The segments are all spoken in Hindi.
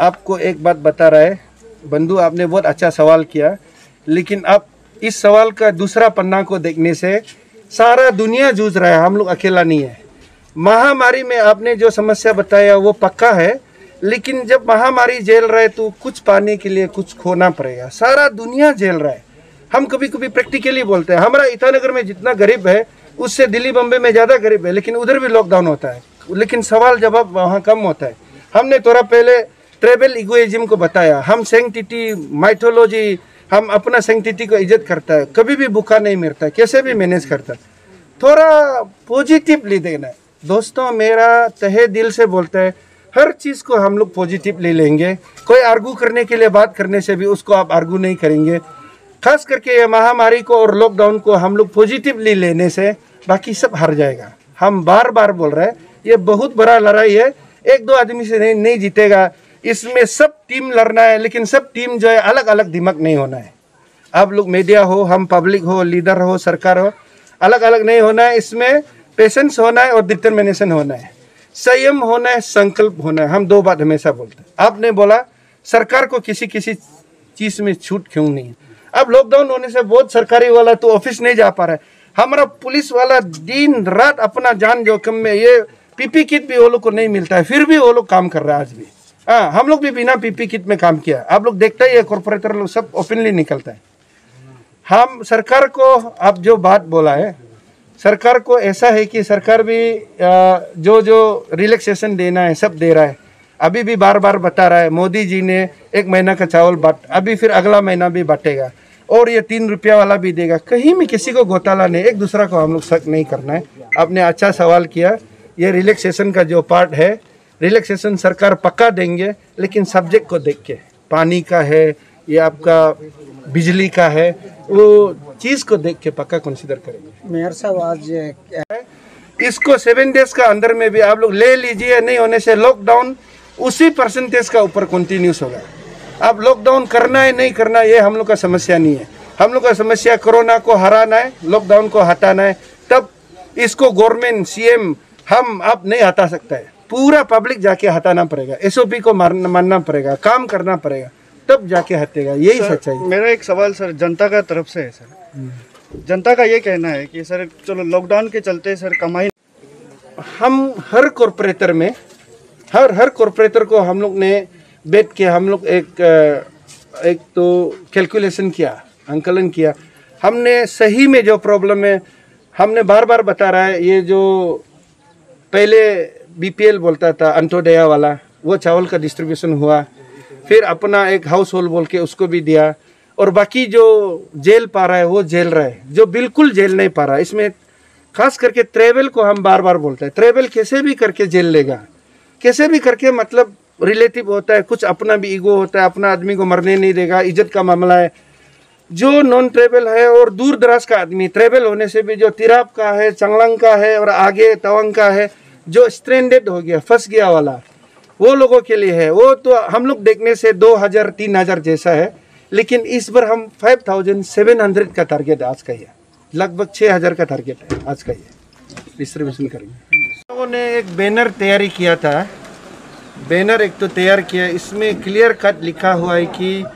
आपको एक बात बता रहा है बंधु, आपने बहुत अच्छा सवाल किया, लेकिन अब इस सवाल का दूसरा पन्ना को देखने से सारा दुनिया जूझ रहा है, हम लोग अकेला नहीं है। महामारी में आपने जो समस्या बताया वो पक्का है, लेकिन जब महामारी झेल रहा है तो कुछ पाने के लिए कुछ खोना पड़ेगा। सारा दुनिया झेल रहा है। हम कभी कभी प्रैक्टिकली बोलते हैं हमारा ईटानगर में जितना गरीब है उससे दिल्ली बम्बे में ज़्यादा गरीब है, लेकिन उधर भी लॉकडाउन होता है, लेकिन सवाल जवाब वहाँ कम होता है। हमने थोड़ा पहले ट्रेवल इगोइज्म को बताया, हम सैंक्टिटी माइथोलॉजी, हम अपना सैंक्टिटी को इज्जत करता है, कभी भी भूखा नहीं मरता है, कैसे भी मैनेज करता है। थोड़ा पॉजिटिवली देना है दोस्तों, मेरा तहे दिल से बोलता है हर चीज़ को हम लोग पॉजिटिवली लेंगे। कोई आर्गू करने के लिए बात करने से भी उसको आप आर्गू नहीं करेंगे। खास करके ये महामारी को और लॉकडाउन को हम लोग पॉजिटिवली लेने से बाकी सब हार जाएगा। हम बार बार बोल रहे हैं ये बहुत बड़ा लड़ाई है, एक दो आदमी से नहीं जीतेगा, इसमें सब टीम लड़ना है, लेकिन सब टीम जो है अलग अलग दिमाग नहीं होना है। आप लोग मीडिया हो, हम पब्लिक हो, लीडर हो, सरकार हो, अलग अलग नहीं होना है। इसमें पेशेंस होना है और डिटर्मिनेशन होना है, संयम होना है, संकल्प होना है। हम दो बात हमेशा बोलते हैं। आपने बोला सरकार को किसी चीज़ में छूट क्यों नहीं है। अब लॉकडाउन होने से बहुत सरकारी वाला तो ऑफिस नहीं जा पा रहा है, हमारा पुलिस वाला दिन रात अपना जान जोखिम में, ये पीपी किट भी वो लोग को नहीं मिलता है, फिर भी वो लोग काम कर रहा है आज भी। हाँ, हम लोग भी बिना पीपी किट में काम किया। आप लोग देखते ही है कॉर्पोरेटर लोग सब ओपनली निकलता है। हम सरकार को, आप जो बात बोला है, सरकार को ऐसा है कि सरकार भी जो रिलैक्सेशन देना है सब दे रहा है। अभी भी बार बार बता रहा है, मोदी जी ने 1 महीना का चावल बांट, अभी फिर अगला महीना भी बांटेगा और ये 3 रुपया वाला भी देगा। कहीं भी किसी को घोटाला नहीं, एक दूसरा को हम लोग शक नहीं करना है। आपने अच्छा सवाल किया। ये रिलैक्सेशन का जो पार्ट है, रिलैक्सेशन सरकार पक्का देंगे, लेकिन सब्जेक्ट को देख के, पानी का है, ये आपका बिजली का है, वो चीज़ को देख के पक्का कंसिडर करेंगे। मेयर साहब आज क्या है, इसको 7 डेज का अंदर में भी आप लोग ले लीजिए, नहीं होने से लॉकडाउन उसी परसेंटेज का ऊपर कंटिन्यूस होगा। अब लॉकडाउन करना है नहीं करना ये हम लोग का समस्या नहीं है। हम लोग का समस्या कोरोना को हराना है, लॉकडाउन को हटाना है। तब इसको गवर्नमेंट, सीएम, हम आप नहीं हटा सकता है, पूरा पब्लिक जाके हटाना पड़ेगा, एसओपी को मानना पड़ेगा, काम करना पड़ेगा, तब जाके हटेगा। यही सच्चाई। मेरा एक सवाल सर जनता का तरफ से है सर, जनता का ये कहना है कि सर चलो लॉकडाउन के चलते सर कमाई, हम हर कॉरपोरेटर में हर कॉरपोरेटर को हम लोग ने बैठ के हम लोग एक तो कैलकुलेशन किया, आंकलन किया। हमने सही में जो प्रॉब्लम है, हमने बार बार बता रहा है, ये जो पहले बीपीएल बोलता था अंत्योदय वाला, वो चावल का डिस्ट्रीब्यूशन हुआ, फिर अपना एक हाउस होल्ड बोल के उसको भी दिया, और बाकी जो जेल पा रहा है वो जेल रहा है, जो बिल्कुल जेल नहीं पा रहा है। इसमें खास करके ट्रेवल को हम बार बार बोलते हैं, ट्रेवल कैसे भी करके जेल लेगा, कैसे भी करके, मतलब रिलेटिव होता है, कुछ अपना भी ईगो होता है, अपना आदमी को मरने नहीं देगा, इज्जत का मामला है। जो नॉन ट्रेवल है और दूर दराज का आदमी, ट्रेवल होने से भी जो तिराप का है, चंगलंग का है और आगे तवांग का है, जो स्ट्रेंडेड हो गया, फंस गया वाला, वो लोगों के लिए है। वो तो हम लोग देखने से 2000-3000 जैसा है, लेकिन इस बार हम 5700 का टारगेट आज का ही है, लगभग 6000 का टारगेट है आज का ही डिस्ट्रीब्यूशन करेंगे। लोगों ने एक बैनर तैयारी किया था, बैनर एक तो तैयार किया, इसमें क्लियर कट लिखा हुआ है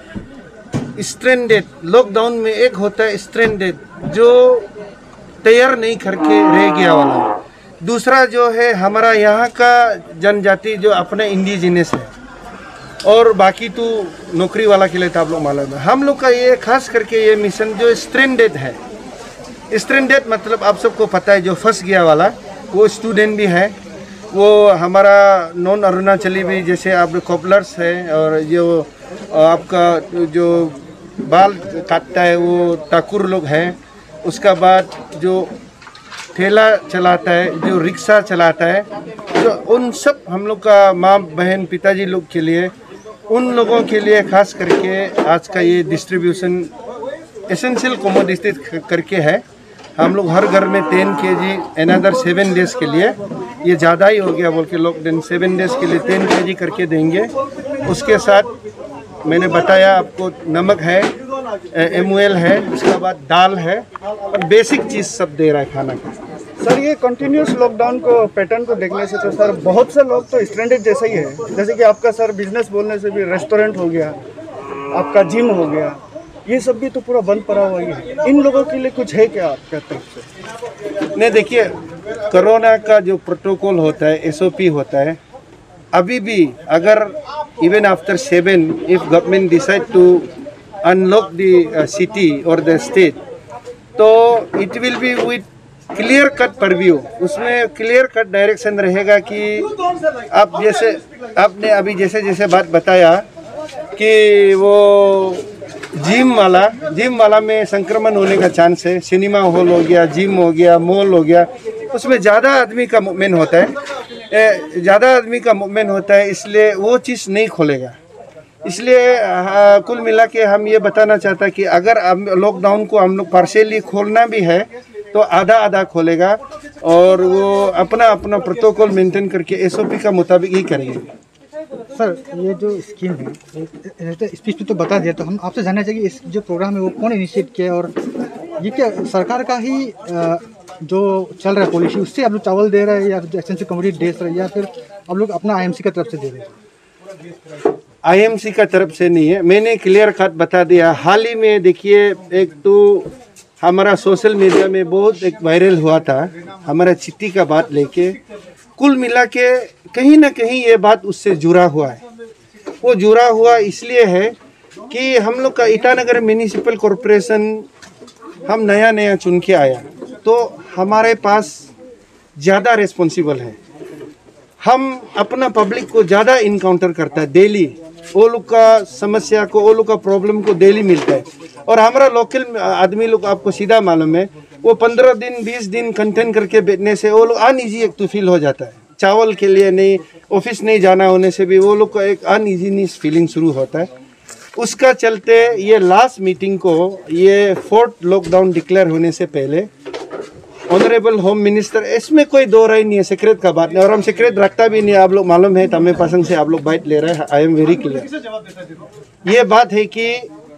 कि स्ट्रेंडेड, लॉकडाउन में एक होता है स्ट्रेंडेड, जो तैयार नहीं करके रह गया वाला, दूसरा जो है हमारा यहाँ का जनजाति जो अपने इंडिजिनस है, और बाकी तो नौकरी वाला के लिए तो आप लोग मालूम है। हम लोग का ये खास करके ये मिशन जो स्ट्रेंडेड है, स्ट्रेंडेड मतलब आप सबको पता है, जो फंस गया वाला, वो स्टूडेंट भी है, वो हमारा नॉन अरुणाचली भी, जैसे आप कॉपलर्स है, और जो आपका जो बाल काटता है वो ठाकुर लोग हैं, उसका बाद जो ठेला चलाता है, जो रिक्शा चलाता है, जो उन सब हम लोग का माँ बहन पिताजी लोग के लिए, उन लोगों के लिए खास करके आज का ये डिस्ट्रीब्यूशन एसेंशियल कमोडिटी करके है। हम लोग हर घर में 10 kg अनदर 7 डेज के लिए, ये ज़्यादा ही हो गया बोल के लॉकडाउन, 7 डेज के लिए 10 kg करके देंगे। उसके साथ मैंने बताया आपको, नमक है, MOL है, उसके बाद दाल है, और बेसिक चीज़ सब दे रहा है खाना का। सर ये कंटिन्यूस लॉकडाउन को पैटर्न को देखने से तो सर बहुत से लोग तो स्ट्रेंडेड जैसा ही है। जैसे कि आपका सर बिजनेस बोलने से भी रेस्टोरेंट हो गया, आपका जिम हो गया, ये सब भी तो पूरा बंद पड़ा हुआ ही है। इन लोगों के लिए कुछ है क्या आपका तरफ से? नहीं, देखिए, कोरोना का जो प्रोटोकॉल होता है, एसओपी होता है, अभी भी अगर even after 7 if government decide to unlock the city और द स्टेट, तो it will be with clear cut purview. उसमें क्लियर कट डायरेक्शन रहेगा कि आप जैसे आपने अभी जैसे बात बताया कि वो जिम वाला में संक्रमण होने का चांस है। सिनेमा हॉल हो गया, जिम हो गया, मॉल हो गया, उसमें ज़्यादा आदमी का मूवमेंट होता है, इसलिए वो चीज़ नहीं खोलेगा। इसलिए कुल मिला के हम ये बताना चाहता है कि अगर लॉकडाउन को हम लोग पार्शियली खोलना भी है तो आधा खोलेगा, और वो अपना प्रोटोकॉल मेंटेन करके एसओपी का मुताबिक ही करेंगे। सर, ये जो स्कीम है स्पीच में तो बता दिया, तो हम आपसे जानना चाहिए इस जो प्रोग्राम है वो कौन इनिशिएट किया, और ये क्या सरकार का ही जो चल रहा है पॉलिसी, उससे आप लोग चावल दे रहे हैं या जो एक्सटेंसिव कमोडिटी दे रहे हैं, या फिर आप लोग अपना आईएमसी की तरफ से दे रहे हैं? आईएमसी का तरफ से नहीं है, मैंने क्लियर कट बता दिया। हाल ही में देखिए, एक तो हमारा सोशल मीडिया में बहुत एक वायरल हुआ था हमारा चिट्ठी का बात लेके। कुल मिला के कहीं ना कहीं ये बात उससे जुड़ा हुआ है। वो जुड़ा हुआ इसलिए है कि हम लोग का ईटानगर म्यूनिसिपल कॉरपोरेशन हम नया चुन के आया, तो हमारे पास ज़्यादा रिस्पॉन्सिबल है। हम अपना पब्लिक को ज़्यादा इनकाउंटर करता है डेली। वो लोग का समस्या को, वो लोग का प्रॉब्लम को डेली मिलता है। और हमारा लोकल आदमी लोग, आपको सीधा मालूम है, वो 15 दिन 20 दिन कंटेन करके बैठने से वो लोग अनईजी एक तो फील हो जाता है। चावल के लिए नहीं, ऑफिस नहीं जाना होने से भी वो लोग को एक अनईजीनेस फीलिंग शुरू होता है। उसका चलते ये लास्ट मीटिंग को, ये 4th लॉकडाउन डिक्लेयर होने से पहले ऑनरेबल होम मिनिस्टर, इसमें कोई दो राय नहीं है, सीक्रेट का बात नहीं, और हम सीक्रेट रखता भी नहीं। आप लोग मालूम है, तमे पसंद से आप लोग बाइट ले रहे हैं, आई एम वेरी क्लियर। ये बात है कि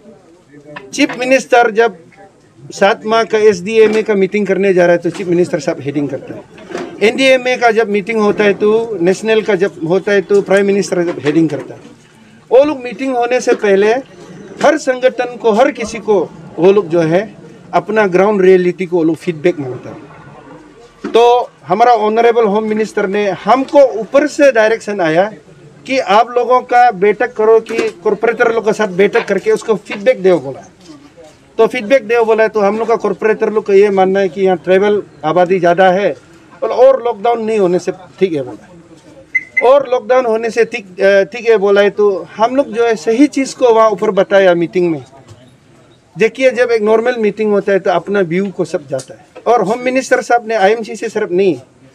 चीफ मिनिस्टर जब 7 माह का SDMA का मीटिंग करने जा रहा है तो चीफ मिनिस्टर साहब हेडिंग करता है। NDMA का जब मीटिंग होता है तो नेशनल का जब होता है तो प्राइम मिनिस्टर जब हेडिंग करता है। वो लोग मीटिंग होने से पहले हर संगठन को, हर किसी को वो लोग जो है अपना ग्राउंड रियलिटी को वो लोग फीडबैक मांगता है। तो हमारा ऑनरेबल होम मिनिस्टर ने हमको ऊपर से डायरेक्शन आया कि आप लोगों का बैठक करो, कि कॉर्पोरेटर लोग के साथ बैठक करके उसको फीडबैक दो बोला। तो फीडबैक दो बोला तो हम लोग का कॉर्पोरेटर लोग का ये मानना है कि यहाँ ट्राइबल आबादी ज़्यादा है और लॉकडाउन नहीं होने से ठीक है बोला, और लॉकडाउन होने से ठीक है बोला है। तो हम लोग जो है सही चीज़ को वहाँ ऊपर बताया मीटिंग में। देखिए, जब एक नॉर्मल मीटिंग होता है तो अपना व्यू को सब जाता है, और होम मिनिस्टर साहब ने IMC से सिर्फ नहीं,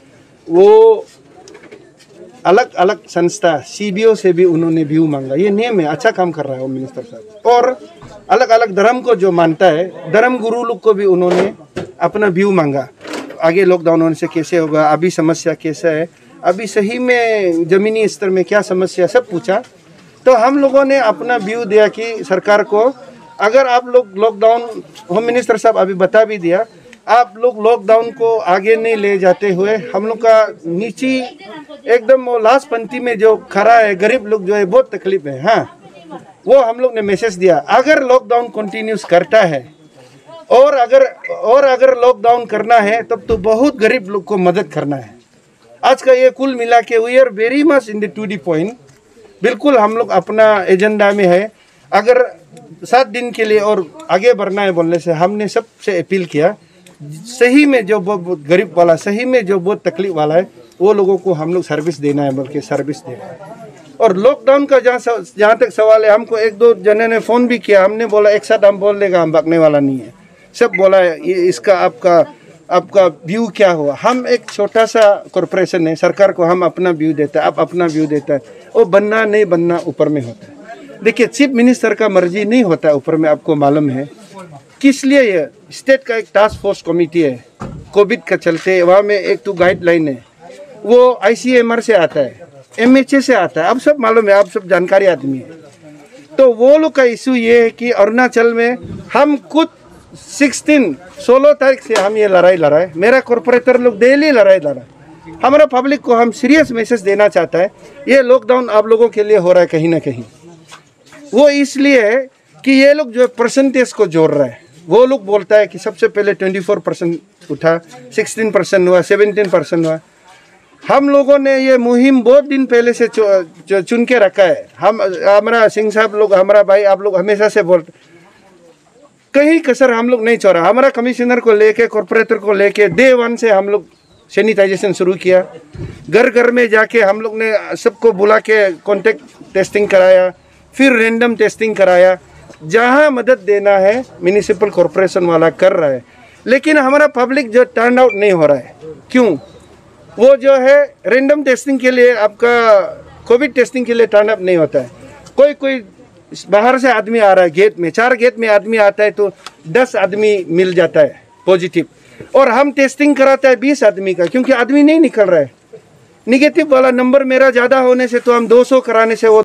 वो अलग अलग संस्था CBO से भी उन्होंने व्यू मांगा। ये नियम है, अच्छा काम कर रहा है होम मिनिस्टर साहब। और अलग अलग धर्म को जो मानता है, धर्म गुरु लोग को भी उन्होंने अपना व्यू मांगा। आगे लॉकडाउन होने से कैसे होगा, अभी समस्या कैसा है, अभी सही में ज़मीनी स्तर में क्या समस्या, सब पूछा। तो हम लोगों ने अपना व्यू दिया कि सरकार को, अगर आप लोग लॉकडाउन, होम मिनिस्टर साहब अभी बता भी दिया, आप लोग लॉकडाउन को आगे नहीं ले जाते हुए, हम लोग का नीचे एकदम वो लास्ट पंक्ति में जो खड़ा है गरीब लोग जो है बहुत तकलीफ है, हाँ, वो हम लोग ने मैसेज दिया। अगर लॉकडाउन कंटिन्यूस करता है और अगर लॉकडाउन करना है तब तो बहुत गरीब लोग को मदद करना है। आज का ये कुल मिला के we are very much in the to the point. बिल्कुल हम लोग अपना एजेंडा में है। अगर 7 दिन के लिए और आगे बढ़ना है बोलने से हमने सबसे अपील किया, सही में जो बहुत गरीब वाला, सही में जो बहुत तकलीफ वाला है, वो लोगों को हम लोग सर्विस देना है, बल्कि सर्विस देना है। और लॉकडाउन का जहाँ तक सवाल है, हमको 1-2 जने ने फ़ोन भी किया, हमने बोला एक साथ हम बोल देगा, हम भागने वाला नहीं है। सब बोला ये इसका आपका व्यू क्या हुआ। हम एक छोटा सा कॉरपोरेशन है, सरकार को हम अपना व्यू देता है, आप अपना व्यू देता है। वो बनना नहीं बनना ऊपर में होता है। देखिए, चीफ मिनिस्टर का मर्जी नहीं होता है ऊपर में, आपको मालूम है। किस लिए ये स्टेट का एक टास्क फोर्स कमेटी है, कोविड का चलते वहाँ में एक तो गाइडलाइन है, वो ICMR से आता है, MHA से आता है, अब सब मालूम है, आप सब जानकारी आदमी है। तो वो लोग का इशू ये है कि अरुणाचल में हम खुद 16 तारीख से हम ये लड़ाई लड़ रहे हैं। मेरा कॉरपोरेटर लोग डेली लड़ाई लड़ रहा है। हमारा पब्लिक को हम सीरियस मैसेज देना चाहता है, ये लॉकडाउन आप लोगों के लिए हो रहा है कहीं ना कहीं। वो इसलिए है कि ये लोग जो परसेंटेज को जोड़ रहा है, वो लोग बोलता है कि सबसे पहले 24% उठा, 16% हुआ, 17% हुआ। हम लोगों ने ये मुहिम बहुत दिन पहले से चुन के रखा है। हमारा सिंह साहब लोग, हमारा भाई, आप लोग हमेशा से बोलते, कहीं कसर हम लोग नहीं छोड़ा। हमारा कमिश्नर को लेके, कॉरपोरेटर को लेके डे 1 से हम लोग सैनिटाइजेशन शुरू किया। घर घर में जाके हम लोग ने सबको बुला के कॉन्टेक्ट टेस्टिंग कराया, फिर रैंडम टेस्टिंग कराया। जहाँ मदद देना है म्यूनिसिपल कॉरपोरेशन वाला कर रहा है, लेकिन हमारा पब्लिक जो टर्न आउट नहीं हो रहा है। क्यों? वो जो है रैंडम टेस्टिंग के लिए, आपका कोविड टेस्टिंग के लिए टर्न अप नहीं होता है। कोई बाहर से आदमी आ रहा है, गेट में 4 गेट में आदमी आता है तो 10 आदमी मिल जाता है पॉजिटिव, और हम टेस्टिंग कराता है 20 आदमी का, क्योंकि आदमी नहीं निकल रहा है। निगेटिव वाला नंबर मेरा ज़्यादा होने से तो हम 200 कराने से वो